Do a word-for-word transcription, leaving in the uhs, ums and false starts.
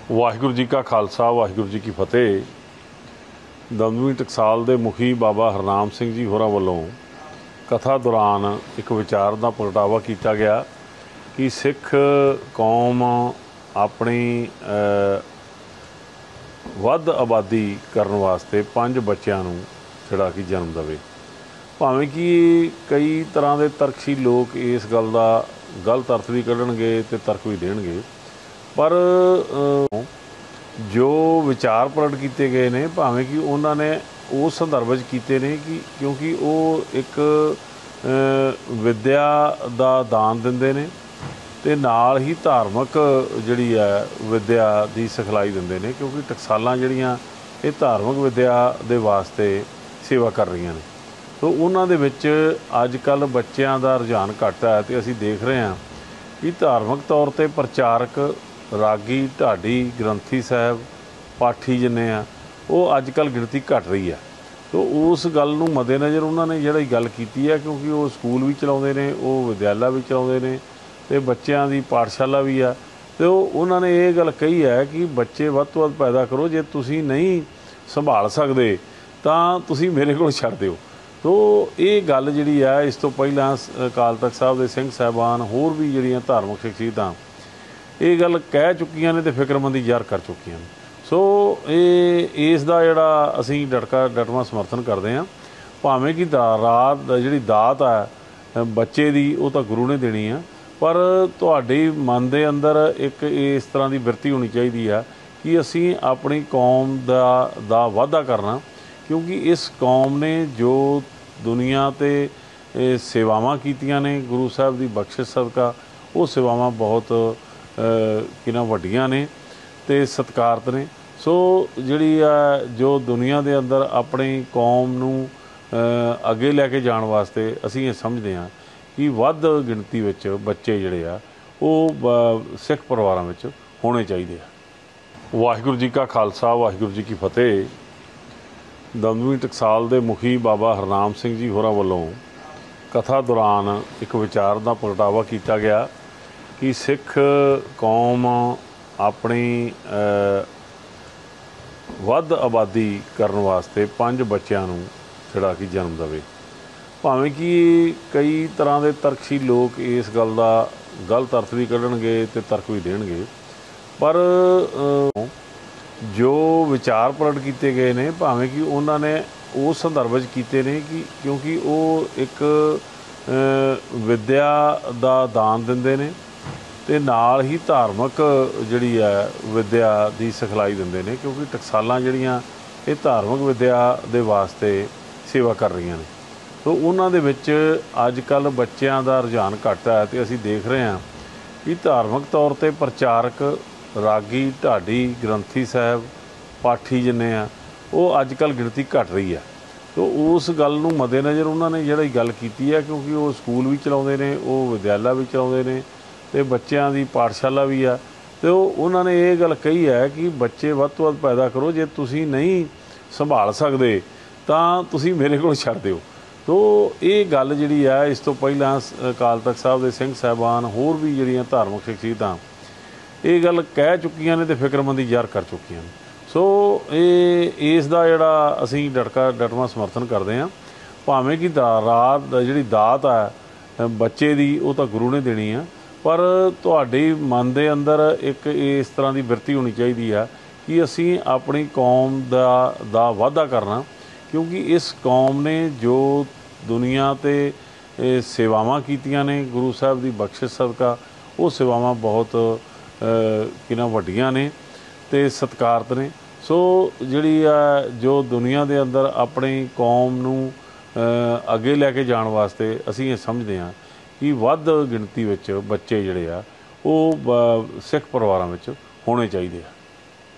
ਵਾਹਿਗੁਰੂ जी का खालसा वाहिगुरू जी की फतेह। दमदमी टकसाल के मुखी बाबा हरनाम सिंह जी होरां वल्लों कथा दौरान एक विचार का प्रगटावा किया गया कि सिख कौम अपनी वध आबादी करने वास्ते पंज बच्चों नूं छड़ा कि जन्म देवे। भावें कि कई तरह के तर्कशील लोग इस गल का गलत अर्थ भी कढ़णगे ते तर्क भी देणगे, पर जो विचार प्रगट किए गए ने भावें कि उन्होंने उस संदर्भ में किए ने कि क्योंकि वो एक विद्या का दान दिंदे ने ते नाल ही धार्मिक जिहड़ी है विद्या की सिखलाई दिंदे ने, क्योंकि टकसालां जिहड़ियां ये धार्मिक विद्या दे वास्ते सेवा कर रही ने। तो उन्हां दे विच अजकल बच्चों का रुझान घट है तो असीं देख रहे हैं कि धार्मिक तौर पर प्रचारक रागी ढाडी ग्रंथी साहब पाठी जिन्ने आ वो अजकल गिणती घट रही है। तो उस गल नूं मद्देनज़र उन्होंने जिहड़ी गल कीती है, क्योंकि वो स्कूल भी चलाउंदे ने, वो विद्यालय भी चलाउंदे ने ते बच्चों की पाठशाला भी आ, तो उन्होंने ये गल कही है कि बच्चे वध तो वध पैदा करो, जे तुसीं नहीं संभाल सकते तां तुसीं मेरे कोल छड्ड दिओ। तो ये गल जिहड़ी है इस तो पहलां अकाल तख्त साहब दे सिंह साहिबान होर भी जिहड़ियां धार्मिक शख्सियतां ये गल कह चुकियां ने ते फिक्रमंदी ज़ाहिर कर चुकियां ने। सो ये इस दा जिहड़ा असीं डटका डटवा समर्थन करते हैं। भावें कि दा रात जिहड़ी दात है बच्चे दी वो तो गुरु ने देनी है, पर तुहाडे मन दे अंदर एक इस तरह की बिरती होनी चाहिए है कि असीं अपनी कौम दा दा वाधा करना, क्योंकि इस कौम ने जो दुनिया ते सेवावां कीतियां ने गुरु साहब की बख्शिश सदका, वो सेवावां बहुत किना वड्डियां ने ते सत्कारत ने। सो जिहड़ी आ जो दुनिया दे अंदर अपनी कौम नूं अगे लैके जाण वास्ते असीं ये समझते हैं कि वध गिणती विच बच्चे जिहड़े आ वो सिख परिवारां विच होने चाहिए। वाहिगुरू जी का खालसा वाहिगुरू जी की फतेह। दमदमी टकसाल के मुखी बाबा हरनाम सिंह जी होरां वल्लों कथा दौरान एक विचार का प्रगटावा किया गया कि सिख कौम अपनी वध आबादी करने वास्ते पंज बच्चों नूं छड़ा कि जन्म देवे। भावें कि कई तरह के तर्कशील लोग इस गल का गलत अर्थ भी कढ़णगे ते तर्क भी देणगे, पर जो विचार प्रगट किए गए ने भावें कि उन्होंने उस संदर्भ में किए ने कि क्योंकि वो एक विद्या का दान दिंदे ने ते नाल ही धार्मिक जिहड़ी है विद्या की सिखलाई दिंदे ने, क्योंकि टकसालां जिहड़ियां ये धार्मिक विद्या दे वास्ते सेवा कर रही ने। तो उन्हां दे विच अजकल बच्चों का रुझान घट है तो असीं देख रहे हैं कि धार्मिक तौर पर प्रचारक रागी ढाडी ग्रंथी साहब पाठी जिन्ने आ वो अजकल गिणती घट रही है। तो उस गल नूं मद्देनज़र उन्होंने जिहड़ी गल कीती है, क्योंकि वो स्कूल भी चलाउंदे ने, वो विद्यालय भी चलाउंदे ने ते बच्चों की पाठशाला भी आ, तो उन्होंने ये गल कही है कि बच्चे वध तो वध पैदा करो, जे तुसीं नहीं संभाल सकते तां तुसीं मेरे कोल छड्ड दिओ। तो ये गल जिहड़ी है इस तो पहलां अकाल तख्त साहब दे सिंह साहिबान होर भी जिहड़ियां धार्मिक शख्सियतां ये गल कह चुकियां ने ते फिक्रमंदी ज़ाहिर कर चुकियां ने। सो ये इस दा जिहड़ा असीं डटका डटवा समर्थन करते हैं। भावें कि दा रात जिहड़ी दात है बच्चे दी वो तो गुरु ने देनी है, पर तुहाडे मन दे अंदर एक इस तरह की बिरती होनी चाहिए है कि असीं अपनी कौम दा दा वाधा करना, क्योंकि इस कौम ने जो दुनिया ते सेवावां कीतियां ने गुरु साहब की बख्शिश सदका, वो सेवावां बहुत किना वड्डियां ने ते सत्कारत ने। सो जिहड़ी आ जो दुनिया दे अंदर अपनी कौम नूं अगे लैके जाण वास्ते असीं ये समझते हैं कि वध गिणती विच बच्चे जिहड़े आ वो सिख परिवारां विच होने चाहिए।